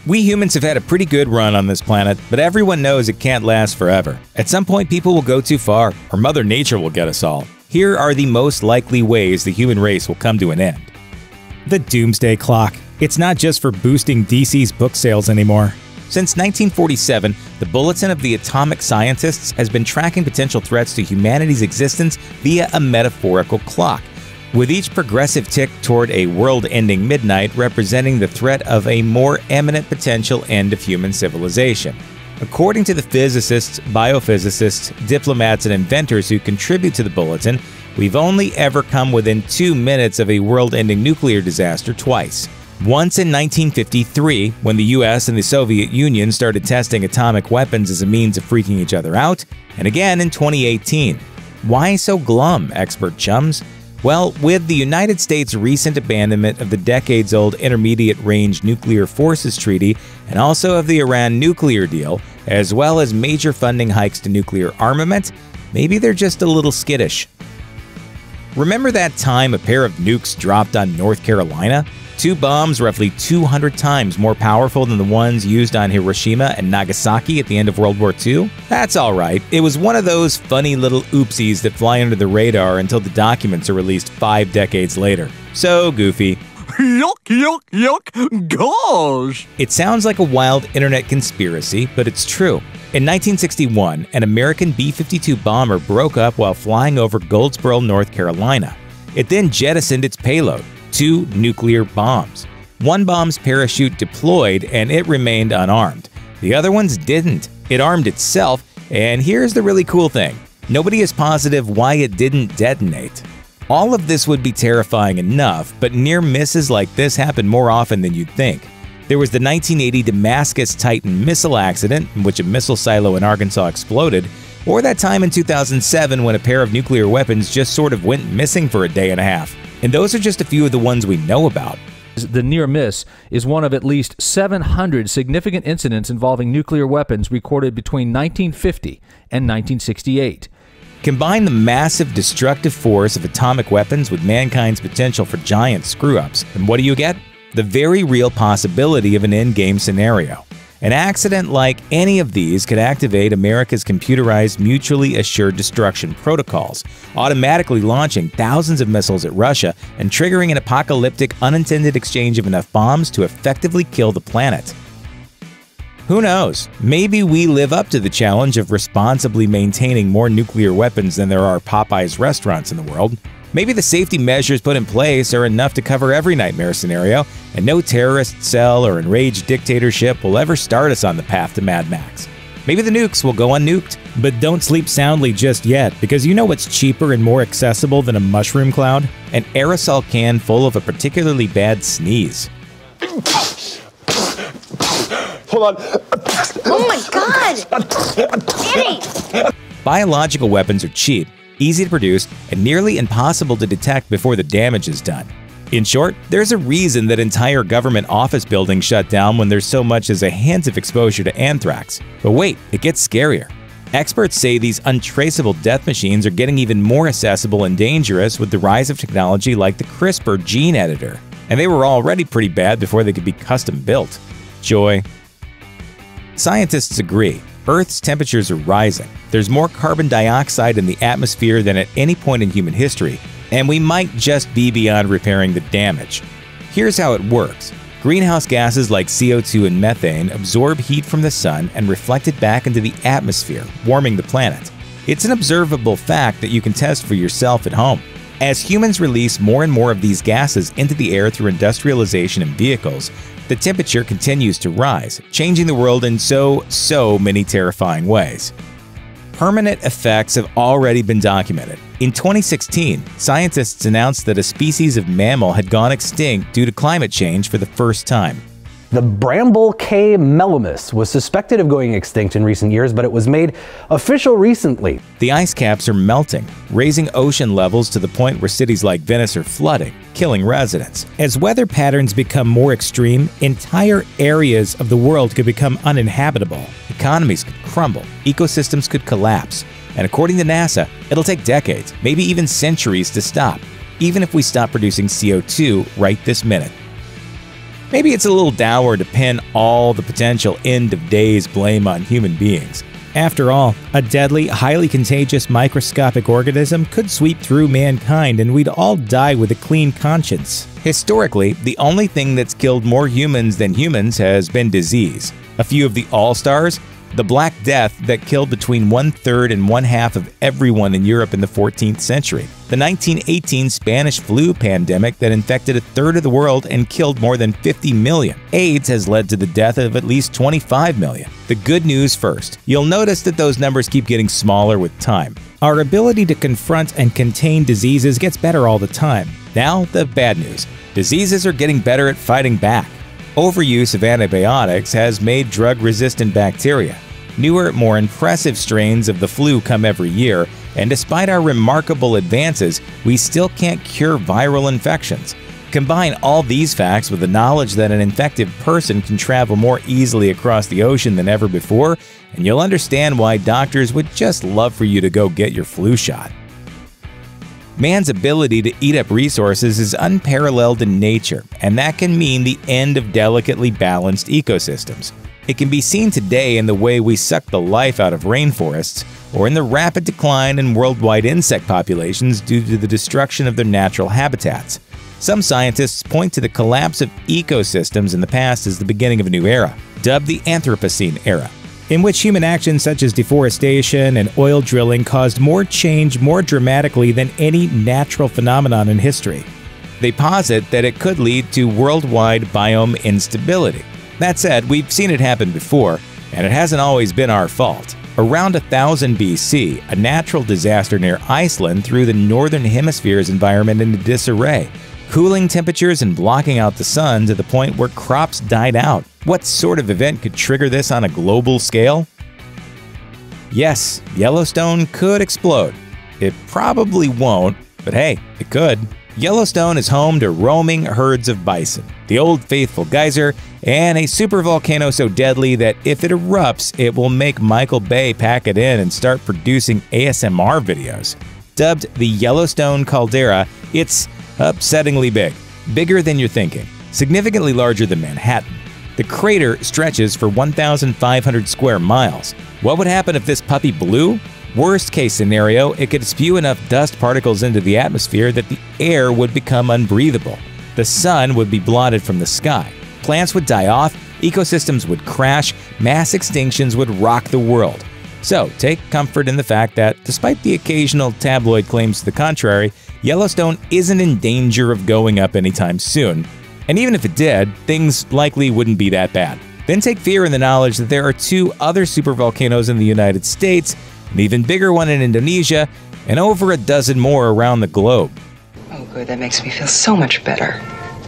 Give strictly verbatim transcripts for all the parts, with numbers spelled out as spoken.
We humans have had a pretty good run on this planet, but everyone knows it can't last forever. At some point, people will go too far, or Mother Nature will get us all. Here are the most likely ways the human race will come to an end. The Doomsday Clock. It's not just for boosting D C's book sales anymore. Since nineteen forty-seven, the Bulletin of the Atomic Scientists has been tracking potential threats to humanity's existence via a metaphorical clock, with each progressive tick toward a world-ending midnight representing the threat of a more imminent potential end of human civilization. According to the physicists, biophysicists, diplomats, and inventors who contribute to the bulletin, we've only ever come within two minutes of a world-ending nuclear disaster twice. Once in nineteen fifty-three, when the U S and the Soviet Union started testing atomic weapons as a means of freaking each other out, and again in twenty eighteen. Why so glum, expert chums? Well, with the United States' recent abandonment of the decades-old Intermediate Range Nuclear Forces Treaty and also of the Iran nuclear deal, as well as major funding hikes to nuclear armament, maybe they're just a little skittish. Remember that time a pair of nukes dropped on North Carolina? Two bombs roughly two hundred times more powerful than the ones used on Hiroshima and Nagasaki at the end of World War Two? That's alright, it was one of those funny little oopsies that fly under the radar until the documents are released five decades later. So goofy. Yuck, yuck, yuck, gosh! It sounds like a wild internet conspiracy, but it's true. In nineteen sixty-one, an American B fifty-two bomber broke up while flying over Goldsboro, North Carolina. It then jettisoned its payload, two nuclear bombs. One bomb's parachute deployed and it remained unarmed. The other ones didn't. It armed itself, and here's the really cool thing. Nobody is positive why it didn't detonate. All of this would be terrifying enough, but near misses like this happen more often than you'd think. There was the nineteen eighty Damascus Titan missile accident, in which a missile silo in Arkansas exploded, or that time in two thousand seven when a pair of nuclear weapons just sort of went missing for a day and a half. And those are just a few of the ones we know about. The near miss is one of at least seven hundred significant incidents involving nuclear weapons recorded between nineteen fifty and nineteen sixty-eight. Combine the massive destructive force of atomic weapons with mankind's potential for giant screw-ups, and what do you get? The very real possibility of an endgame scenario. An accident like any of these could activate America's computerized mutually assured destruction protocols, automatically launching thousands of missiles at Russia and triggering an apocalyptic unintended exchange of enough bombs to effectively kill the planet. Who knows? Maybe we live up to the challenge of responsibly maintaining more nuclear weapons than there are Popeyes restaurants in the world. Maybe the safety measures put in place are enough to cover every nightmare scenario, and no terrorist cell or enraged dictatorship will ever start us on the path to Mad Max. Maybe the nukes will go unnuked. But don't sleep soundly just yet, because you know what's cheaper and more accessible than a mushroom cloud? An aerosol can full of a particularly bad sneeze. Hold on. Oh my God! Danny! Biological weapons are cheap, easy to produce, and nearly impossible to detect before the damage is done. In short, there's a reason that entire government office buildings shut down when there's so much as a hint of exposure to anthrax. But wait, it gets scarier. Experts say these untraceable death machines are getting even more accessible and dangerous with the rise of technology like the CRISPR gene editor. And they were already pretty bad before they could be custom built. Joy. Scientists agree. Earth's temperatures are rising. There's more carbon dioxide in the atmosphere than at any point in human history, and we might just be beyond repairing the damage. Here's how it works. Greenhouse gases like C O two and methane absorb heat from the sun and reflect it back into the atmosphere, warming the planet. It's an observable fact that you can test for yourself at home. As humans release more and more of these gases into the air through industrialization and vehicles, the temperature continues to rise, changing the world in so, so many terrifying ways. Permanent effects have already been documented. In twenty sixteen, scientists announced that a species of mammal had gone extinct due to climate change for the first time. The bramble K. mellimus was suspected of going extinct in recent years, but it was made official recently. The ice caps are melting, raising ocean levels to the point where cities like Venice are flooding, killing residents. As weather patterns become more extreme, entire areas of the world could become uninhabitable. Economies could crumble, ecosystems could collapse, and according to NASA, it'll take decades, maybe even centuries to stop, even if we stop producing C O two right this minute. Maybe it's a little dour to pin all the potential end of days blame on human beings. After all, a deadly, highly contagious microscopic organism could sweep through mankind and we'd all die with a clean conscience. Historically, the only thing that's killed more humans than humans has been disease. A few of the all-stars: the Black Death that killed between one-third and one-half of everyone in Europe in the fourteenth century. The nineteen eighteen Spanish flu pandemic that infected a third of the world and killed more than fifty million. AIDS has led to the death of at least twenty-five million. The good news first. You'll notice that those numbers keep getting smaller with time. Our ability to confront and contain diseases gets better all the time. Now, the bad news. Diseases are getting better at fighting back. Overuse of antibiotics has made drug-resistant bacteria. Newer, more impressive strains of the flu come every year, and despite our remarkable advances, we still can't cure viral infections. Combine all these facts with the knowledge that an infected person can travel more easily across the ocean than ever before, and you'll understand why doctors would just love for you to go get your flu shot. Man's ability to eat up resources is unparalleled in nature, and that can mean the end of delicately balanced ecosystems. It can be seen today in the way we suck the life out of rainforests, or in the rapid decline in worldwide insect populations due to the destruction of their natural habitats. Some scientists point to the collapse of ecosystems in the past as the beginning of a new era, dubbed the Anthropocene era, in which human actions such as deforestation and oil drilling caused more change more dramatically than any natural phenomenon in history. They posit that it could lead to worldwide biome instability. That said, we've seen it happen before, and it hasn't always been our fault. Around one thousand B C, a natural disaster near Iceland threw the northern hemisphere's environment into disarray, cooling temperatures and blocking out the sun to the point where crops died out. What sort of event could trigger this on a global scale? Yes, Yellowstone could explode. It probably won't, but hey, it could. Yellowstone is home to roaming herds of bison, the Old Faithful geyser, and a supervolcano so deadly that if it erupts, it will make Michael Bay pack it in and start producing A S M R videos. Dubbed the Yellowstone Caldera, it's upsettingly big. Bigger than you're thinking. Significantly larger than Manhattan. The crater stretches for one thousand five hundred square miles. What would happen if this puppy blew? Worst case scenario, it could spew enough dust particles into the atmosphere that the air would become unbreathable. The sun would be blotted from the sky. Plants would die off, ecosystems would crash, mass extinctions would rock the world. So, take comfort in the fact that, despite the occasional tabloid claims to the contrary, Yellowstone isn't in danger of going up anytime soon. And even if it did, things likely wouldn't be that bad. Then take fear in the knowledge that there are two other supervolcanoes in the United States, an even bigger one in Indonesia, and over a dozen more around the globe. Oh good, that makes me feel so much better.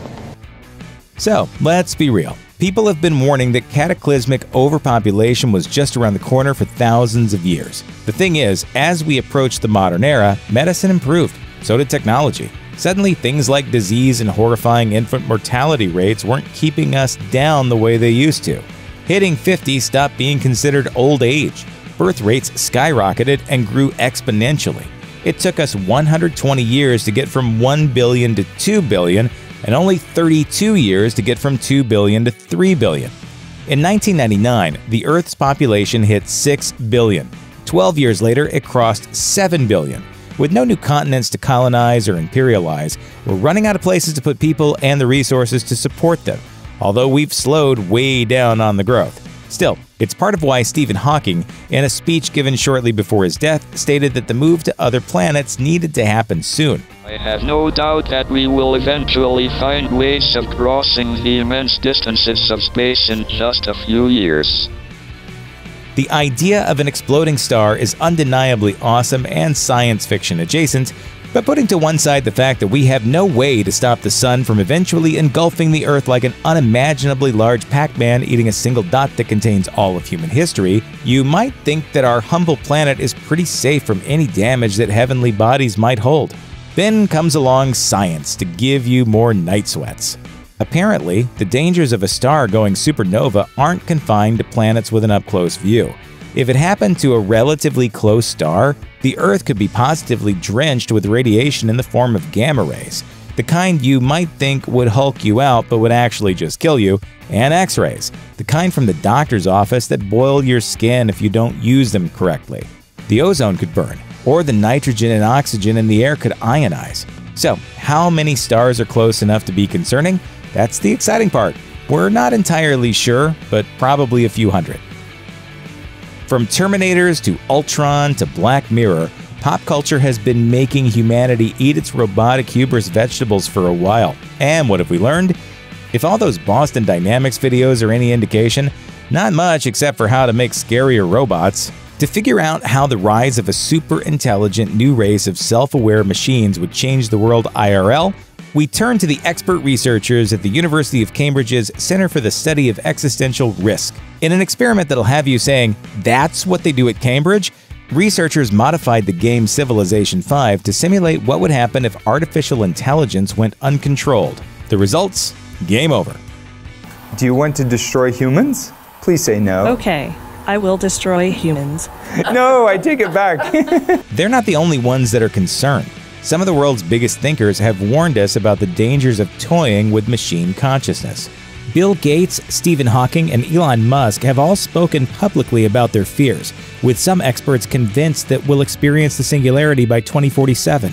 So, let's be real. People have been warning that cataclysmic overpopulation was just around the corner for thousands of years. The thing is, as we approached the modern era, medicine improved. So did technology. Suddenly, things like disease and horrifying infant mortality rates weren't keeping us down the way they used to. Hitting fifty stopped being considered old age. Birth rates skyrocketed and grew exponentially. It took us one hundred twenty years to get from one billion to two billion, and only thirty-two years to get from two billion to three billion. In nineteen ninety-nine, the Earth's population hit six billion. twelve years later, it crossed seven billion. With no new continents to colonize or imperialize, we're running out of places to put people and the resources to support them, although we've slowed way down on the growth. Still, it's part of why Stephen Hawking, in a speech given shortly before his death, stated that the move to other planets needed to happen soon. I have no doubt that we will eventually find ways of crossing the immense distances of space in just a few years. The idea of an exploding star is undeniably awesome and science fiction adjacent, but putting to one side the fact that we have no way to stop the sun from eventually engulfing the Earth like an unimaginably large Pac-Man eating a single dot that contains all of human history, you might think that our humble planet is pretty safe from any damage that heavenly bodies might hold. Then comes along science to give you more night sweats. Apparently, the dangers of a star going supernova aren't confined to planets with an up-close view. If it happened to a relatively close star, the Earth could be positively drenched with radiation in the form of gamma rays. the kind you might think would hulk you out but would actually just kill you, and X-rays, the kind from the doctor's office that boil your skin if you don't use them correctly. The ozone could burn, or the nitrogen and oxygen in the air could ionize. So, how many stars are close enough to be concerning? That's the exciting part. We're not entirely sure, but probably a few hundred. From Terminators to Ultron to Black Mirror, pop culture has been making humanity eat its robotic hubris vegetables for a while. And what have we learned? If all those Boston Dynamics videos are any indication, not much except for how to make scarier robots. To figure out how the rise of a super-intelligent new race of self-aware machines would change the world I R L, we turn to the expert researchers at the University of Cambridge's Center for the Study of Existential Risk. In an experiment that'll have you saying, "That's what they do at Cambridge?" researchers modified the game Civilization five to simulate what would happen if artificial intelligence went uncontrolled. The results? Game over. Do you want to destroy humans? Please say no. Okay, I will destroy humans. No, I take it back. They're not the only ones that are concerned. Some of the world's biggest thinkers have warned us about the dangers of toying with machine consciousness. Bill Gates, Stephen Hawking, and Elon Musk have all spoken publicly about their fears, with some experts convinced that we'll experience the singularity by twenty forty-seven.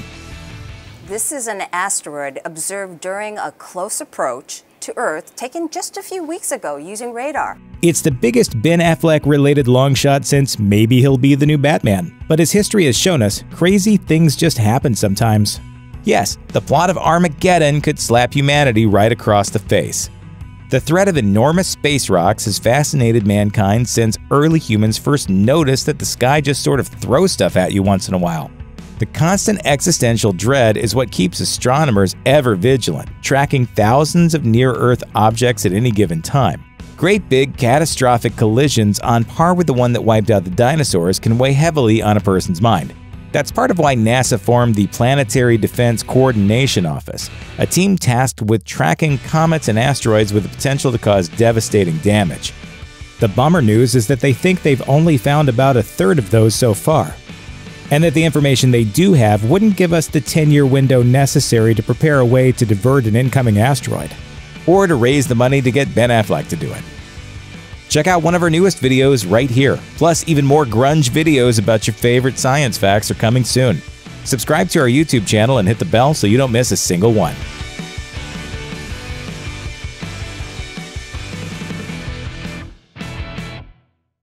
This is an asteroid observed during a close approach to Earth taken just a few weeks ago using radar. It's the biggest Ben Affleck-related longshot since maybe he'll be the new Batman. But as history has shown us, crazy things just happen sometimes. Yes, the plot of Armageddon could slap humanity right across the face. The threat of enormous space rocks has fascinated mankind since early humans first noticed that the sky just sort of throws stuff at you once in a while. The constant existential dread is what keeps astronomers ever vigilant, tracking thousands of near-Earth objects at any given time. Great big, catastrophic collisions on par with the one that wiped out the dinosaurs can weigh heavily on a person's mind. That's part of why NASA formed the Planetary Defense Coordination Office, a team tasked with tracking comets and asteroids with the potential to cause devastating damage. The bummer news is that they think they've only found about a third of those so far, and that the information they do have wouldn't give us the ten-year window necessary to prepare a way to divert an incoming asteroid, or to raise the money to get Ben Affleck to do it. Check out one of our newest videos right here. Plus, even more grunge videos about your favorite science facts are coming soon. Subscribe to our YouTube channel and hit the bell so you don't miss a single one.